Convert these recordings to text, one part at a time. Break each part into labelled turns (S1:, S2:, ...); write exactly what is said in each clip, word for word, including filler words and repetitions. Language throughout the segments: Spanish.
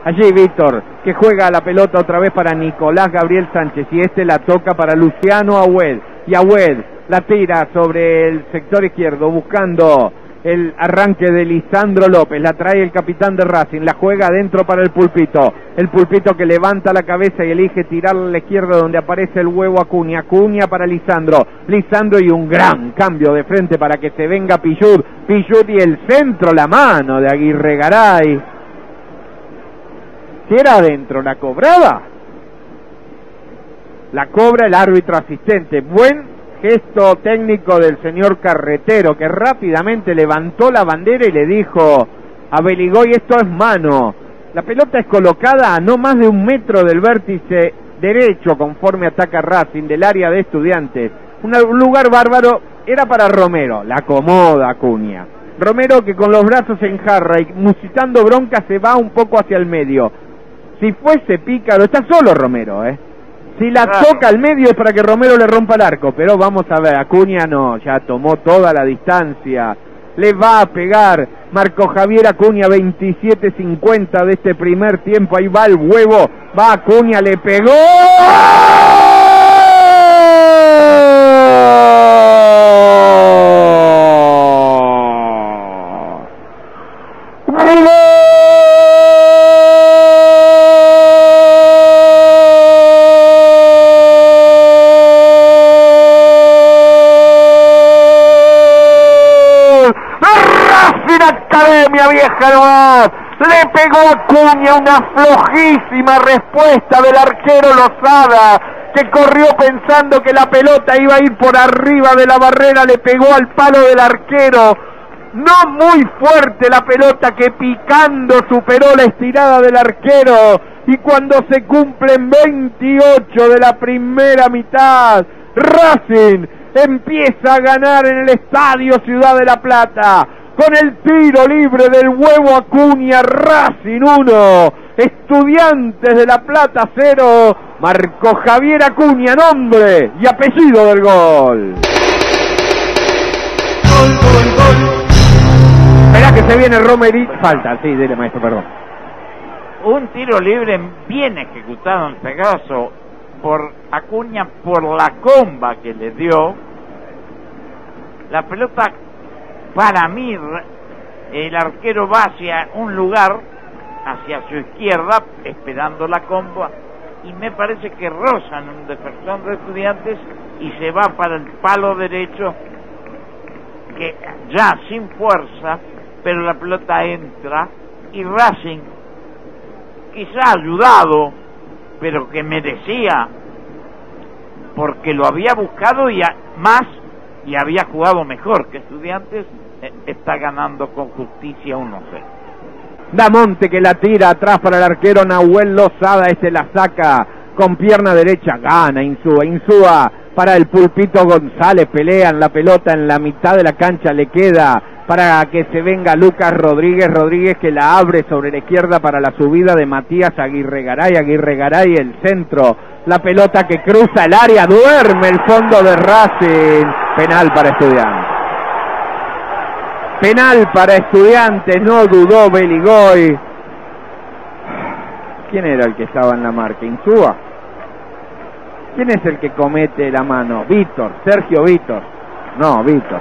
S1: Allí Víctor, que juega la pelota otra vez para Nicolás Gabriel Sánchez, y este la toca para Luciano Agüed, y Agüed la tira sobre el sector izquierdo, buscando el arranque de Lisandro López, la trae el capitán de Racing, la juega adentro para el Pulpito, el Pulpito que levanta la cabeza y elige tirarla a la izquierda donde aparece el huevo Acuña, Acuña para Lisandro, Lisandro y un gran cambio de frente para que se venga Pillud, Pillud y el centro, la mano de Aguirre Garay. Si era adentro, ¿la cobraba? La cobra el árbitro asistente. Buen gesto técnico del señor Carretero, que rápidamente levantó la bandera y le dijo a Beligoy: esto es mano. La pelota es colocada a no más de un metro del vértice derecho, conforme ataca Racing, del área de Estudiantes. Un lugar bárbaro, era para Romero, la acomoda Acuña. Romero, que con los brazos en jarra y musitando bronca, se va un poco hacia el medio. Si fuese pícaro, está solo Romero, ¿eh? Si la claro. toca al medio es para que Romero le rompa el arco, pero vamos a ver, Acuña no, ya tomó toda la distancia, le va a pegar Marco Javier Acuña, veintisiete cincuenta de este primer tiempo, ahí va el huevo, va Acuña, le pegó. Academia Vieja nomás, le pegó a Acuña, una flojísima respuesta del arquero Lozada, que corrió pensando que la pelota iba a ir por arriba de la barrera, le pegó al palo del arquero, no muy fuerte la pelota, que picando superó la estirada del arquero, y cuando se cumplen veintiocho de la primera mitad, Racing empieza a ganar en el Estadio Ciudad de la Plata, con el tiro libre del huevo Acuña. Racing uno, Estudiantes de La Plata cero, Marco Javier Acuña, nombre y apellido del gol. Gol, gol, gol. Esperá que se viene Romerito, falta, sí, dile maestro, perdón.
S2: Un tiro libre bien ejecutado en este caso por Acuña, por la comba que le dio. La pelota, para mí, el arquero va hacia un lugar, hacia su izquierda, esperando la comba, y me parece que rozan un defensor de Estudiantes y se va para el palo derecho, que ya sin fuerza, pero la pelota entra, y Racing, quizá ayudado, pero que merecía, porque lo había buscado y a, más, y había jugado mejor que Estudiantes, eh, está ganando con justicia uno cero.
S1: Damonte que la tira atrás para el arquero Nahuel Lozada, este la saca con pierna derecha, gana Insúa, Insúa para el Pulpito González, pelean la pelota en la mitad de la cancha, le queda para que se venga Lucas Rodríguez, Rodríguez que la abre sobre la izquierda para la subida de Matías Aguirre Garay, Aguirre Garay el centro, la pelota que cruza el área, duerme el fondo de Racing, penal para Estudiantes. Penal para Estudiantes, no dudó Beligoy. ¿Quién era el que estaba en la marca? ¿Insúa? ¿Quién es el que comete la mano? Víctor, Sergio Víctor. No, Víctor.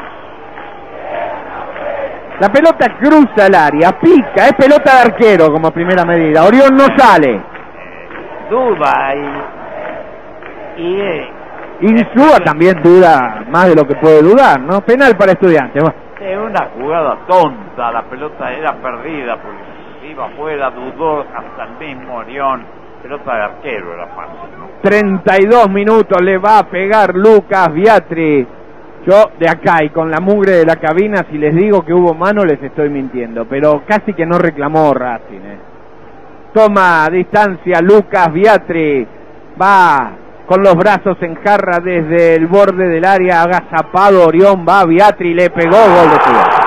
S1: La pelota cruza el área, pica, es pelota de arquero como primera medida. Orión no sale.
S2: Duda y... y eh,
S1: Insúa también duda más de lo que puede dudar, ¿no? Penal para Estudiantes. Bueno.
S2: Es una jugada tonta, la pelota era perdida porque iba afuera, dudó hasta el mismo Orión, pelota de arquero era fácil, ¿no?
S1: treinta y dos minutos le va a pegar Lucas Biatri. Yo de acá y con la mugre de la cabina, si les digo que hubo mano les estoy mintiendo, pero casi que no reclamó Racing, ¿eh? Toma distancia Lucas Biatri, va con los brazos en jarra desde el borde del área, agazapado Orión, va Biatri, le pegó, gol de Estudiantes.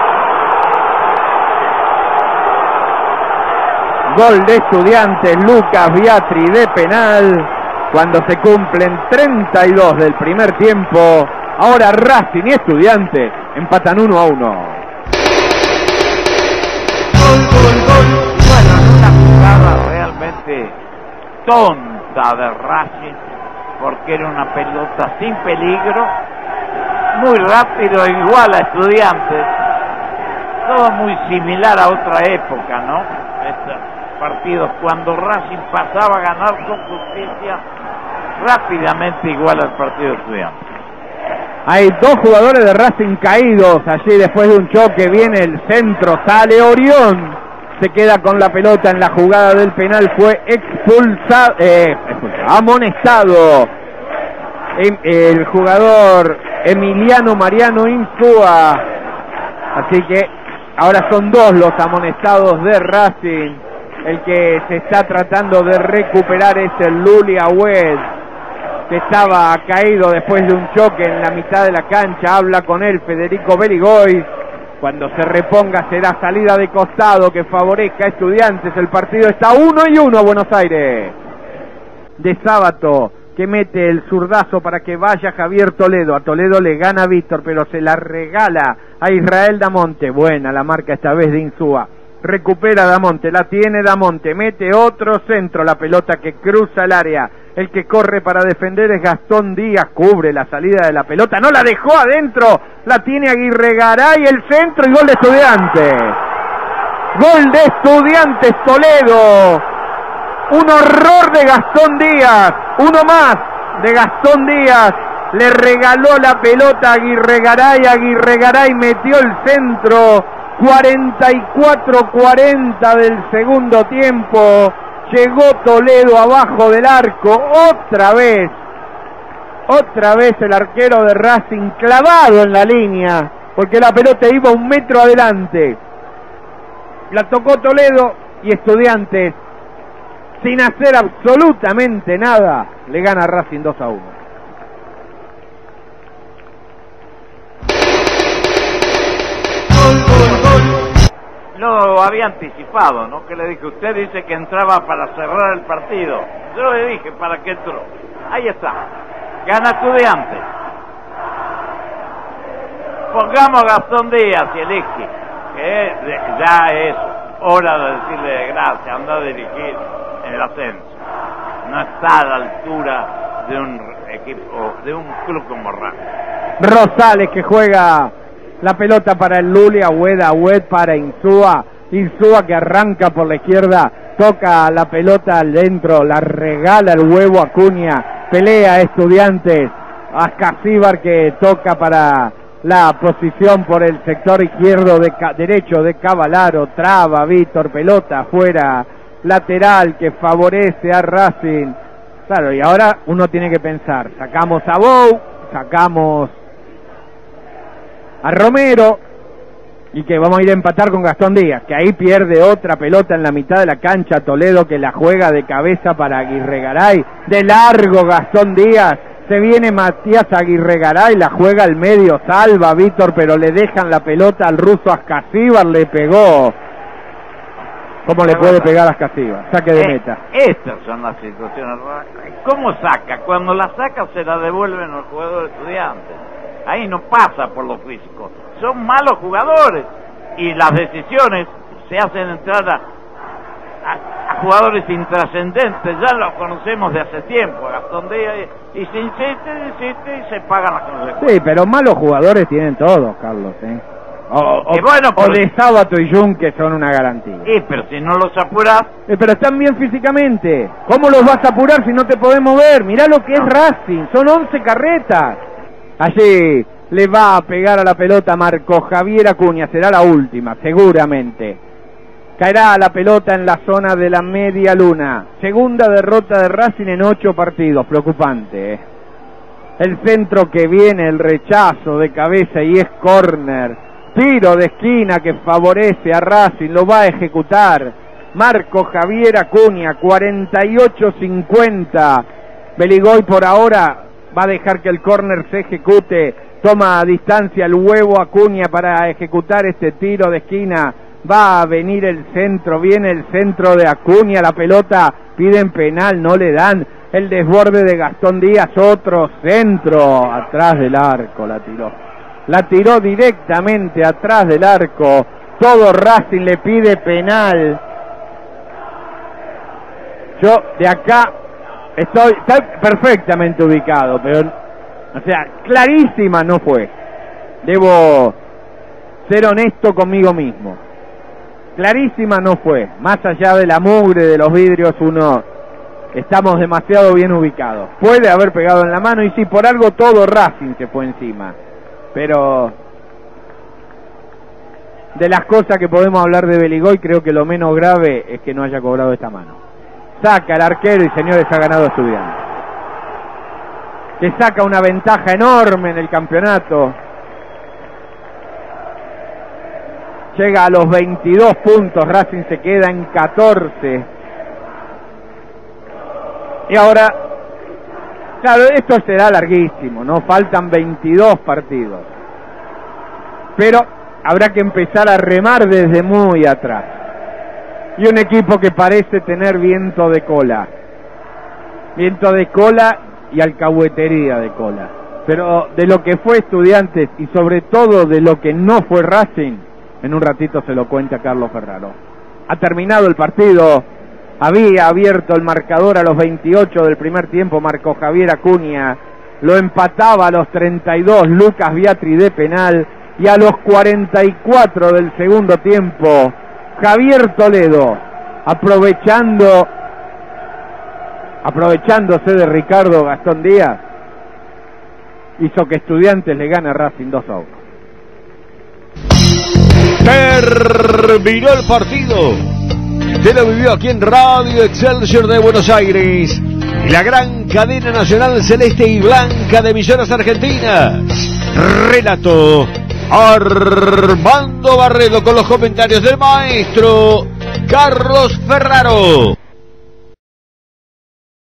S1: Gol de Estudiantes, Lucas Biatri de penal, cuando se cumplen treinta y dos del primer tiempo. Ahora Racing y Estudiantes empatan uno a uno.
S2: Gol, gol, gol. Bueno, una tonta de Racing, porque era una pelota sin peligro, muy rápido, igual a Estudiantes, todo muy similar a otra época, ¿no? Estos partidos, cuando Racing pasaba a ganar con justicia, rápidamente igual al partido de Estudiantes.
S1: Hay dos jugadores de Racing caídos allí después de un choque. Viene el centro, sale Orión, se queda con la pelota en la jugada del penal, fue expulsado, eh, expulsado amonestado el, el jugador Emiliano Mariano Insúa. Así que ahora son dos los amonestados de Racing. El que se está tratando de recuperar es el Luli Agüed, que estaba caído después de un choque en la mitad de la cancha. Habla con él Federico Beligoy. Cuando se reponga será salida de costado que favorezca a Estudiantes. El partido está uno y uno, Buenos Aires. De Sábato, que mete el zurdazo para que vaya Javier Toledo. A Toledo le gana Víctor, pero se la regala a Israel Damonte. Buena la marca esta vez de Insúa. Recupera Damonte, la tiene Damonte, mete otro centro, la pelota que cruza el área. El que corre para defender es Gastón Díaz, cubre la salida de la pelota, no la dejó adentro, la tiene Aguirre Garay, el centro y gol de Estudiantes. Gol de Estudiantes Toledo. Un horror de Gastón Díaz, uno más de Gastón Díaz. Le regaló la pelota a Aguirre Garay, Aguirre Garay metió el centro. cuarenta y cuatro cuarenta del segundo tiempo. Llegó Toledo abajo del arco, otra vez, otra vez el arquero de Racing clavado en la línea, porque la pelota iba un metro adelante. La tocó Toledo y Estudiantes, sin hacer absolutamente nada, le gana a Racing dos a uno.
S2: Lo había anticipado, ¿no? Que le dije, usted dice que entraba para cerrar el partido. Yo le dije, ¿para qué entró? Ahí está. Gana Estudiantes. Pongamos a Gastón Díaz y elige, que ya es hora de decirle gracias, anda a dirigir en el ascenso. No está a la altura de un equipo, de un club como Racing.
S1: Rosales que juega la pelota para el Luli, Agüed, Agüed para Insúa, Insúa que arranca por la izquierda, toca la pelota al dentro, la regala el huevo a Acuña, pelea Estudiantes, Ascasíbar que toca para la posición por el sector izquierdo, de derecho de Cavalaro, traba Víctor, pelota afuera, lateral que favorece a Racing. Claro, y ahora uno tiene que pensar, sacamos a Bou, sacamos a Romero, y que vamos a ir a empatar con Gastón Díaz, que ahí pierde otra pelota en la mitad de la cancha, Toledo que la juega de cabeza para Aguirre Garay, de largo Gastón Díaz, se viene Matías Aguirre Garay, la juega al medio, salva a Víctor, pero le dejan la pelota al ruso Ascasíbar, le pegó. ¿Cómo le puede pegar a Ascasíbar? Saque de meta.
S2: Estas son las situaciones. ¿Cómo saca? Cuando la saca se la devuelven los jugadores Estudiantes. Ahí no pasa por lo físico, son malos jugadores y las decisiones se hacen entrar a, a, a jugadores intrascendentes, ya los conocemos de hace tiempo, Gastón Díaz, y, y se insiste, insiste y se pagan las consecuencias.
S1: Sí, pero malos jugadores tienen todos, Carlos, ¿eh? O, o, bueno, o de Sábato y Jun, que son una garantía.
S2: Sí, pero si no los apurás...
S1: Eh, pero están bien físicamente, ¿cómo los vas a apurar si no te podemos ver? Mirá lo que no. Es Racing, son once carretas. Allí le va a pegar a la pelota Marco Javier Acuña, será la última, seguramente. Caerá la pelota en la zona de la media luna. Segunda derrota de Racing en ocho partidos, preocupante. ¿eh? El centro que viene, el rechazo de cabeza y es córner. Tiro de esquina que favorece a Racing, lo va a ejecutar Marco Javier Acuña, cuarenta y ocho cincuenta. Beligoy por ahora va a dejar que el córner se ejecute, toma a distancia el huevo Acuña para ejecutar este tiro de esquina, va a venir el centro, viene el centro de Acuña, la pelota, piden penal, no le dan, el desborde de Gastón Díaz, otro centro, atrás del arco la tiró, la tiró directamente atrás del arco, todo Racing le pide penal. Yo de acá estoy, estoy perfectamente ubicado, pero, o sea, clarísima no fue. Debo ser honesto conmigo mismo. Clarísima no fue. Más allá de la mugre de los vidrios, uno, estamos demasiado bien ubicados. Puede haber pegado en la mano y sí, por algo todo Racing se fue encima. Pero de las cosas que podemos hablar de Beligoy, creo que lo menos grave es que no haya cobrado esta mano. Saca el arquero y, señores, ha ganado Estudiantes, que saca una ventaja enorme en el campeonato. Llega a los veintidós puntos, Racing se queda en catorce. Y ahora, claro, esto será larguísimo, ¿no? Faltan veintidós partidos. Pero habrá que empezar a remar desde muy atrás. Y un equipo que parece tener viento de cola. Viento de cola y alcahuetería de cola. Pero de lo que fue Estudiantes y sobre todo de lo que no fue Racing, en un ratito se lo cuenta Carlos Ferraro. Ha terminado el partido, había abierto el marcador a los veintiocho del primer tiempo, marcó Javier Acuña, lo empataba a los treinta y dos Lucas Biatri de penal, y a los cuarenta y cuatro del segundo tiempo, Javier Toledo, aprovechando, aprovechándose de Ricardo Gastón Díaz, hizo que Estudiantes le gane a Racing dos a uno.
S3: Terminó el partido. Usted lo vivió aquí en Radio Excelsior de Buenos Aires y la gran cadena nacional celeste y blanca de emisoras argentinas. Relato Armando Barredo con los comentarios del maestro Carlos Ferraro.